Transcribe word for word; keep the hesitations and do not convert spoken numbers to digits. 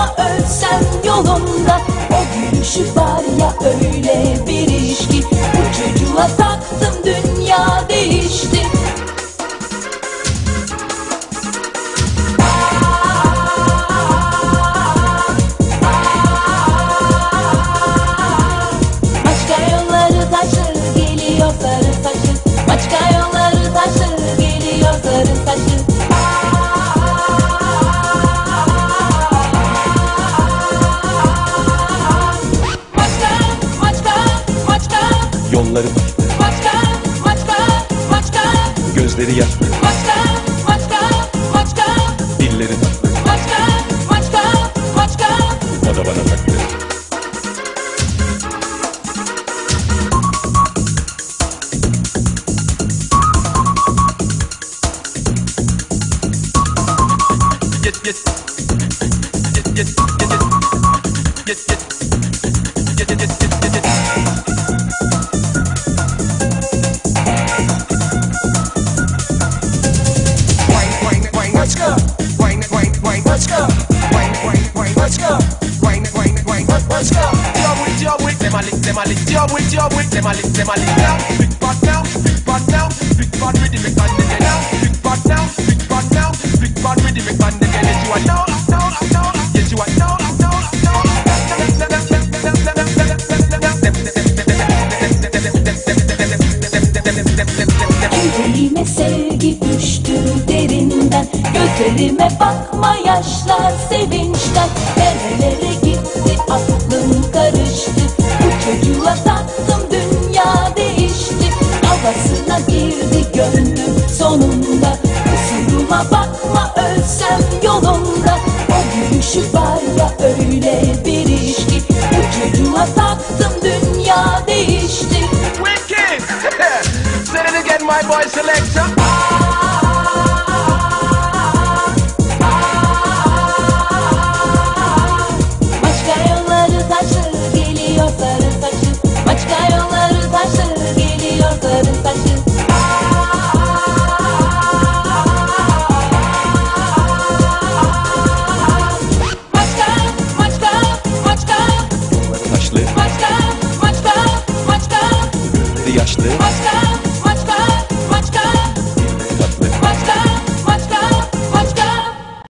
bakma ölsem yolunda. O gülüşü var ya öyle bir ilişki, bu çocuğa taktım dünya değişti. Maçka yolları taşır geliyor sarı saçı, Maçka yolları taşır geliyor sarı saçı. Yolları Maçka, Maçka, Maçka, gözleri yaşlı, Maçka, Maçka, Maçka, dilleri tatlı, Maçka, Maçka, Maçka. o da bana taktı. Yes, yes. Yes, yes, yes, yes. Yes, yes. Yes, yes, yes, yes, yes. Maçka, wine, wine, wine, Maçka, wine, wine, wine, Maçka, wine, wine, wine, Maçka. Job with, job with, them a lick, them a lick, job with, job with, them a lick, them a lick now. Big fat now, big fat now, big fat rhythm make band again now. Big fat now, big fat now, big fat rhythm make band again. Yes you are now, now, now, yes you are now, now, now. Ellerime sevgi düştü derinden, gözlerime bakma yaşlar sevinçten. Nerelere gitti aklım karıştı, bu çocuğa taktım dünya değişti. Havasına girdi gönlüm sonunda, kusuruma bakma ölsem yolunda. O gülüşü var ya öyle bir ilişki, bu çocuğa taktım dünya değişti. Wicked! Say it again, my boy selector. Maçka yolları taşır geliyor sarı saçı, Maçka yolları taşır geliyor sarı saçı. Maçka, Maçka, Maçka, Yolları taşlı, Maçka, Maçka, Maçka, gözleri yaşlı, Maçka,